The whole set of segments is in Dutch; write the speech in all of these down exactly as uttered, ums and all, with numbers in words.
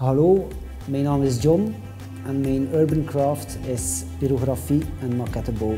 Hallo, mijn naam is John en mijn urban craft is pyrografie en maquettebouw.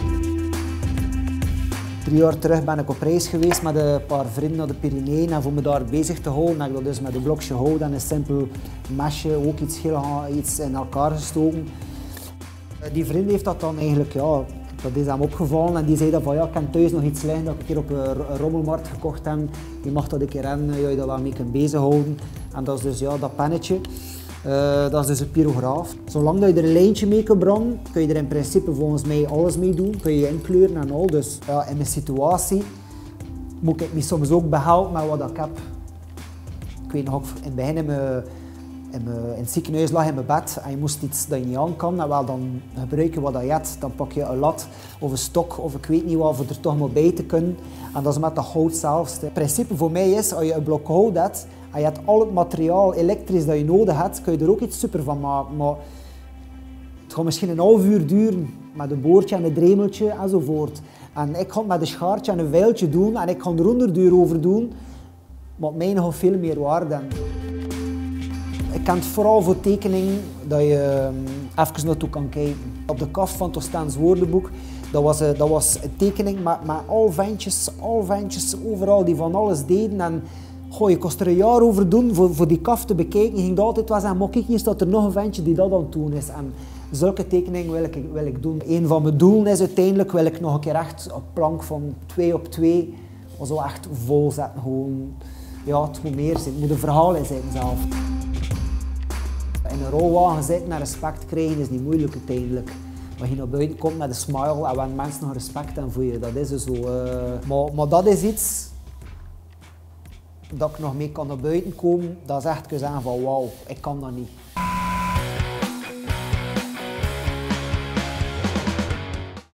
Drie jaar terug ben ik op reis geweest met een paar vrienden naar de Pyreneeën en voor me daar bezig te houden heb ik dat dus met een blokje hout en een simpel mesje ook iets, heel, iets in elkaar gestoken. Die vriend heeft dat dan eigenlijk, ja, dat is hem opgevallen en die zei dan van ja, ik heb thuis nog iets liggen dat ik een keer op een rommelmarkt gekocht heb. Je mag dat een keer aan, je dat wel mee kunt bezighouden. En dat is dus ja, dat pennetje. Uh, dat is dus een pyrograaf. Zolang dat je er een lijntje mee kunt branden, kun je er in principe volgens mij alles mee doen. Kun je inkleuren en al. Dus ja, in een situatie moet ik me soms ook behelpen met wat ik heb. Ik weet nog ook in het begin in, mijn, in, mijn, in het ziekenhuis lag in mijn bed en je moest iets dat je niet aan kan. En wel, dan gebruik je wat je hebt. Dan pak je een lat of een stok of ik weet niet wat voor er toch maar bij te kunnen. En dat is met dat hout zelfs. Het principe voor mij is, als je een blok hout hebt en je hebt al het materiaal elektrisch dat je nodig hebt, kun je er ook iets super van maken. Maar het gaat misschien een half uur duren met een boordje en een dremeltje enzovoort. En ik ga het met een schaartje en een veiltje doen en ik ga er honderd uur over doen. Maar mij nog veel meer waarde. Ik ken het vooral voor tekeningen dat je even naartoe kan kijken. Op de kaft van het Oostends woordenboek, dat was, dat was een tekening met, met al ventjes, al ventjes overal die van alles deden. En, goh, je kost er een jaar over doen voor, voor die kaft te bekijken. Je ging altijd wel zeggen, maar kijk, hier staat er nog een ventje die dat aan het doen is. En zulke tekeningen wil ik, wil ik doen. Een van mijn doelen is uiteindelijk, wil ik nog een keer echt een plank van twee op twee, zo echt vol zetten. Gewoon, ja, het moet meer zijn, het moet een verhaal in zijn zelf. In een rolwagen zitten en respect krijgen is niet moeilijk uiteindelijk. Als je naar buiten komt met een smile en wanneer mensen nog respect hebben voor je, dat is dus zo. Uh... Maar, maar dat is iets dat ik nog mee kan naar buiten komen, dat is echt zeggen van wauw, ik kan dat niet.